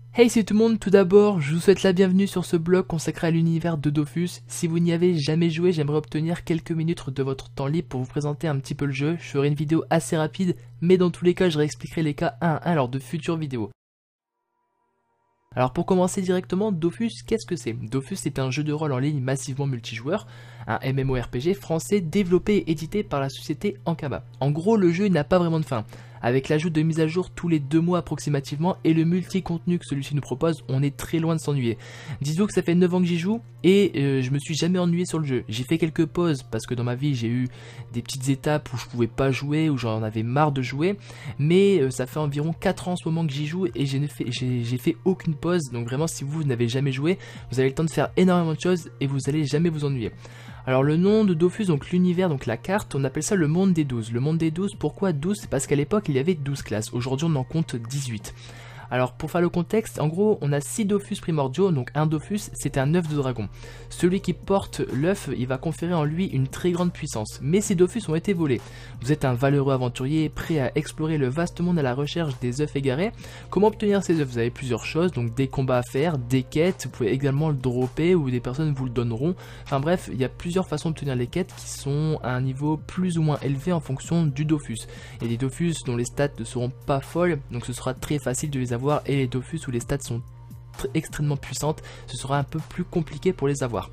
Hey, c'est tout le monde, tout d'abord, je vous souhaite la bienvenue sur ce blog consacré à l'univers de Dofus. Si vous n'y avez jamais joué, j'aimerais obtenir quelques minutes de votre temps libre pour vous présenter un petit peu le jeu. Je ferai une vidéo assez rapide, mais dans tous les cas, je réexpliquerai les cas un à un lors de futures vidéos. Alors pour commencer directement, Dofus, qu'est-ce que c'est? Dofus est un jeu de rôle en ligne massivement multijoueur, un MMORPG français développé et édité par la société Ankama. En gros, le jeu n'a pas vraiment de fin. Avec l'ajout de mises à jour tous les 2 mois approximativement et le multi-contenu que celui-ci nous propose, on est très loin de s'ennuyer. Dites-vous que ça fait 9 ans que j'y joue et je me suis jamais ennuyé sur le jeu. J'ai fait quelques pauses parce que dans ma vie j'ai eu des petites étapes où je pouvais pas jouer, où j'en avais marre de jouer, mais ça fait environ 4 ans en ce moment que j'y joue et j'ai fait aucune pause. Donc vraiment, si vous n'avez jamais joué, vous avez le temps de faire énormément de choses et vous allez jamais vous ennuyer. Alors le nom de Dofus, donc l'univers, donc la carte, on appelle ça le monde des 12. Le monde des 12, pourquoi 12? C'est parce qu'à l'époque il y avait 12 classes, aujourd'hui on en compte 18. Alors pour faire le contexte, en gros on a 6 Dofus primordiaux, donc un Dofus c'est un œuf de dragon. Celui qui porte l'œuf, il va conférer en lui une très grande puissance, mais ces Dofus ont été volés. Vous êtes un valeureux aventurier prêt à explorer le vaste monde à la recherche des œufs égarés. Comment obtenir ces œufs? Vous avez plusieurs choses, donc des combats à faire, des quêtes, vous pouvez également le dropper ou des personnes vous le donneront. Enfin bref, il y a plusieurs façons d'obtenir les quêtes qui sont à un niveau plus ou moins élevé en fonction du Dofus. Il y a des Dofus dont les stats ne seront pas folles, donc ce sera très facile de les avoir, et les Dofus où les stats sont extrêmement puissantes, ce sera un peu plus compliqué pour les avoir.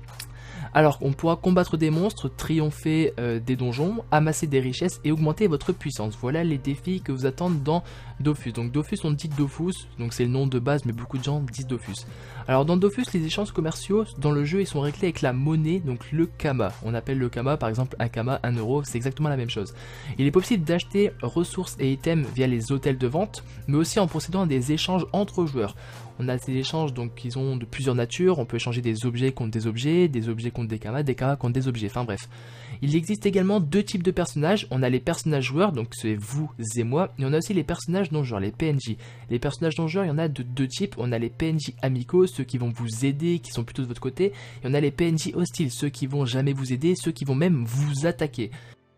Alors, on pourra combattre des monstres, triompher des donjons, amasser des richesses et augmenter votre puissance. Voilà les défis que vous attendent dans Dofus. Donc Dofus, on dit Dofus, donc c'est le nom de base, mais beaucoup de gens disent Dofus. Alors dans Dofus, les échanges commerciaux dans le jeu, ils sont réglés avec la monnaie, donc le Kama. On appelle le Kama, par exemple, un Kama, 1 euro, c'est exactement la même chose. Il est possible d'acheter ressources et items via les hôtels de vente, mais aussi en procédant à des échanges entre joueurs. On a des échanges donc qui sont de plusieurs natures, on peut échanger des objets contre des objets contre des kamas contre des objets, enfin bref. Il existe également 2 types de personnages, on a les personnages joueurs, donc c'est vous et moi, et on a aussi les personnages non joueurs, les PNJ. Les personnages non joueurs, il y en a de 2 types, on a les PNJ amicaux, ceux qui vont vous aider, qui sont plutôt de votre côté, et on a les PNJ hostiles, ceux qui vont jamais vous aider, ceux qui vont même vous attaquer.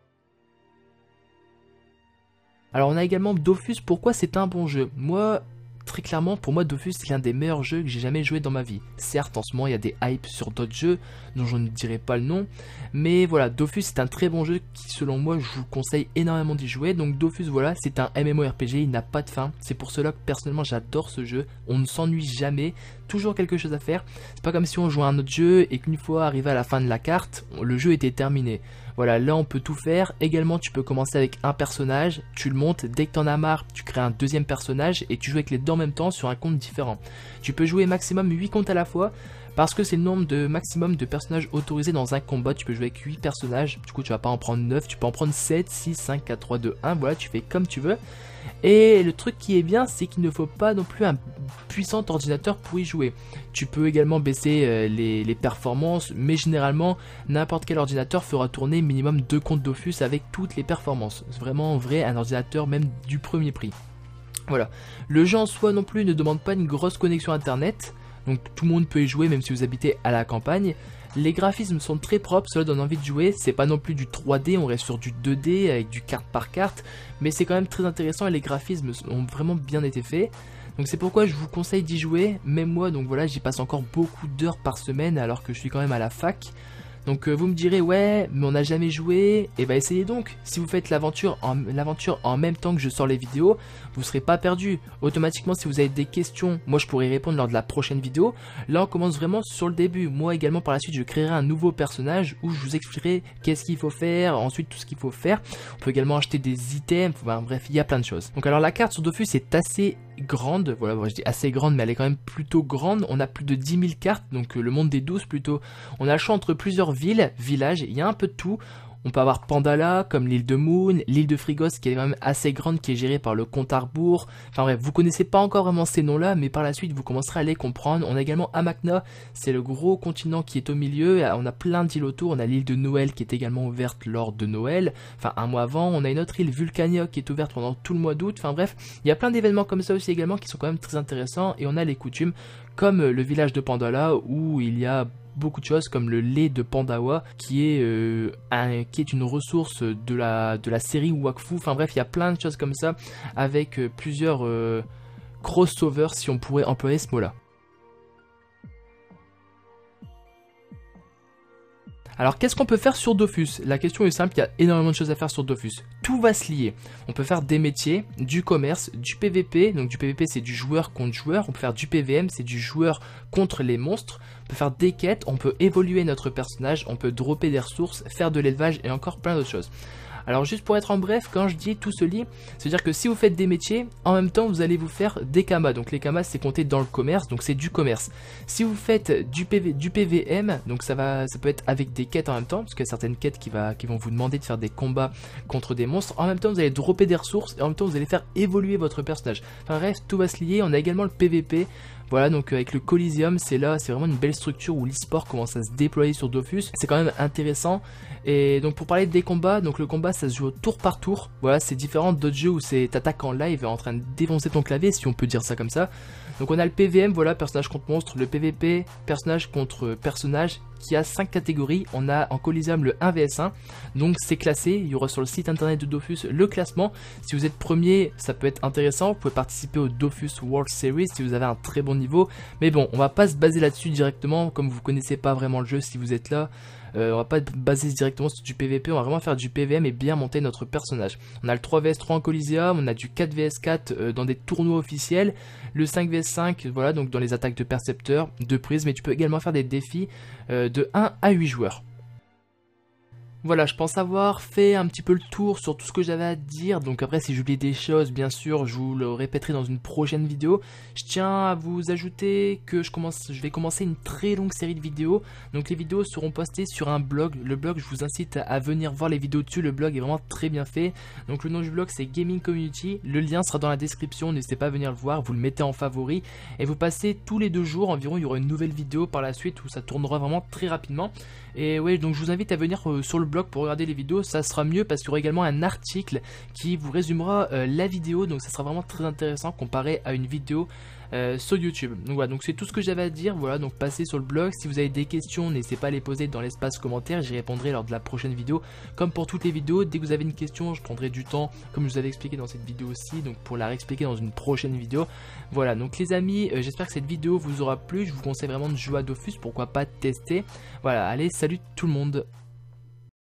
Alors on a également Dofus, pourquoi c'est un bon jeu? Moi, très clairement, pour moi, Dofus c'est l'un des meilleurs jeux que j'ai jamais joué dans ma vie. Certes, en ce moment, il y a des hypes sur d'autres jeux, dont je ne dirai pas le nom. Mais voilà, Dofus c'est un très bon jeu qui, selon moi, je vous conseille énormément d'y jouer. Donc Dofus, voilà, c'est un MMORPG, il n'a pas de fin. C'est pour cela que, personnellement, j'adore ce jeu. On ne s'ennuie jamais, toujours quelque chose à faire. C'est pas comme si on jouait à un autre jeu et qu'une fois arrivé à la fin de la carte, le jeu était terminé. Voilà, là on peut tout faire. Également, tu peux commencer avec un personnage, tu le montes, dès que t'en as marre, tu crées un deuxième personnage et tu joues avec les deux en même temps sur un compte différent. Tu peux jouer maximum 8 comptes à la fois parce que c'est le nombre de maximum de personnages autorisés dans un combat. Tu peux jouer avec 8 personnages, du coup tu vas pas en prendre 9, tu peux en prendre 7, 6, 5, 4, 3, 2, 1, voilà, tu fais comme tu veux. Et le truc qui est bien, c'est qu'il ne faut pas non plus un puissant ordinateur pour y jouer. Tu peux également baisser les performances, mais généralement, n'importe quel ordinateur fera tourner minimum 2 comptes Dofus avec toutes les performances. C'est vraiment en vrai un ordinateur même du premier prix. Voilà. Le jeu en soi non plus ne demande pas une grosse connexion internet, donc tout le monde peut y jouer même si vous habitez à la campagne. Les graphismes sont très propres, cela donne envie de jouer, c'est pas non plus du 3D, on reste sur du 2D avec du carte par carte, mais c'est quand même très intéressant et les graphismes ont vraiment bien été faits. Donc c'est pourquoi je vous conseille d'y jouer, même moi, donc voilà, j'y passe encore beaucoup d'heures par semaine alors que je suis quand même à la fac. Donc vous me direz ouais mais on n'a jamais joué, et bah essayez donc. Si vous faites l'aventure en même temps que je sors les vidéos, vous serez pas perdu. Automatiquement si vous avez des questions, moi je pourrai y répondre lors de la prochaine vidéo. Là on commence vraiment sur le début. Moi également par la suite je créerai un nouveau personnage où je vous expliquerai qu'est-ce qu'il faut faire, ensuite tout ce qu'il faut faire. On peut également acheter des items, enfin, bref il y a plein de choses. Donc alors la carte sur Dofus est assez grande, voilà je dis assez grande mais elle est quand même plutôt grande. On a plus de 10 000 cartes, donc le monde des 12 plutôt. On a le choix entre plusieurs villes, villages, il y a un peu de tout. On peut avoir Pandala, comme l'île de Moon, l'île de Frigos qui est quand même assez grande, qui est gérée par le comte Arbour. Enfin bref, vous connaissez pas encore vraiment ces noms-là, mais par la suite vous commencerez à les comprendre. On a également Amakna, c'est le gros continent qui est au milieu. On a plein d'îles autour. On a l'île de Noël qui est également ouverte lors de Noël, enfin un mois avant. On a une autre île, Vulcania, qui est ouverte pendant tout le mois d'août. Enfin bref, il y a plein d'événements comme ça aussi également qui sont quand même très intéressants. Et on a les coutumes, comme le village de Pandala où il y a beaucoup de choses comme le lait de Pandawa qui est une ressource de la série Wakfu. Enfin bref, il y a plein de choses comme ça avec plusieurs crossover si on pourrait employer ce mot-là. Alors qu'est-ce qu'on peut faire sur Dofus? La question est simple, il y a énormément de choses à faire sur Dofus. Tout va se lier. On peut faire des métiers, du commerce, du PVP. Donc du PVP c'est du joueur contre joueur. On peut faire du PVM, c'est du joueur contre les monstres. On peut faire des quêtes, on peut évoluer notre personnage, on peut dropper des ressources, faire de l'élevage et encore plein d'autres choses. Alors juste pour être en bref, quand je dis tout se lie, c'est-à-dire que si vous faites des métiers, en même temps vous allez vous faire des kamas. Donc les kamas c'est compté dans le commerce, donc c'est du commerce. Si vous faites du PVM, donc ça peut être avec des quêtes en même temps, parce qu'il y a certaines quêtes qui vont vous demander de faire des combats contre des monstres. En même temps vous allez dropper des ressources et en même temps vous allez faire évoluer votre personnage. Enfin bref, tout va se lier. On a également le PVP. Voilà, donc avec le Coliseum, c'est vraiment une belle structure où l'e-sport commence à se déployer sur Dofus. C'est quand même intéressant. Et donc pour parler des combats, donc le combat ça se joue au tour par tour. Voilà, c'est différent d'autres jeux où c'est t'attaques en live en train de défoncer ton clavier, si on peut dire ça comme ça. Donc on a le PVM, voilà, personnage contre monstre, le PVP, personnage contre personnage, qui a 5 catégories. On a en Coliseum le 1 vs 1, donc c'est classé, il y aura sur le site internet de Dofus le classement. Si vous êtes premier, ça peut être intéressant, vous pouvez participer au Dofus World Series si vous avez un très bon niveau. Mais bon, on va pas se baser là-dessus directement, comme vous connaissez pas vraiment le jeu si vous êtes là. On va pas baser directement sur du PVP, on va vraiment faire du PVM et bien monter notre personnage. On a le 3 vs 3 en Coliseum, on a du 4 vs 4 dans des tournois officiels, le 5 vs 5, voilà, donc dans les attaques de percepteurs, de prise, mais tu peux également faire des défis de 1 à 8 joueurs. Voilà, je pense avoir fait un petit peu le tour sur tout ce que j'avais à dire. Donc après, si j'oublie des choses, bien sûr, je vous le répéterai dans une prochaine vidéo. Je tiens à vous ajouter que je vais commencer une très longue série de vidéos. Donc les vidéos seront postées sur un blog. Le blog, je vous incite à venir voir les vidéos dessus. Le blog est vraiment très bien fait. Donc le nom du blog, c'est Gaming Community. Le lien sera dans la description. N'hésitez pas à venir le voir. Vous le mettez en favori. Et vous passez tous les 2 jours environ. Il y aura une nouvelle vidéo par la suite où ça tournera vraiment très rapidement. Et ouais, donc je vous invite à venir sur le blog pour regarder les vidéos, ça sera mieux parce qu'il y aura également un article qui vous résumera la vidéo, donc ça sera vraiment très intéressant comparé à une vidéo sur YouTube. Donc voilà, donc c'est tout ce que j'avais à dire. Voilà, donc passez sur le blog. Si vous avez des questions, n'hésitez pas à les poser dans l'espace commentaire, j'y répondrai lors de la prochaine vidéo. Comme pour toutes les vidéos, dès que vous avez une question, je prendrai du temps, comme je vous avais expliqué dans cette vidéo aussi, donc pour la réexpliquer dans une prochaine vidéo. Voilà, donc les amis, j'espère que cette vidéo vous aura plu. Je vous conseille vraiment de jouer à Dofus, pourquoi pas tester. Voilà, allez, salut tout le monde.